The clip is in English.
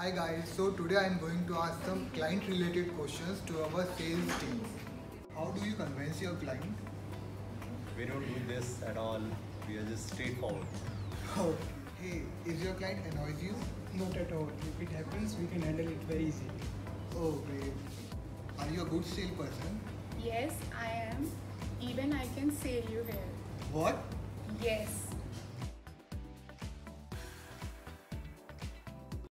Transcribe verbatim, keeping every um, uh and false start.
Hi guys, so today I am going to ask some client related questions to our sales team. How do you convince your client? We don't do this at all. We are just straightforward. Oh, hey, is your client annoys you? Not at all. If it happens, we can handle it very easily. Oh, great. Are you a good salesperson? Yes, I am. Even I can sell you here. What? Yes.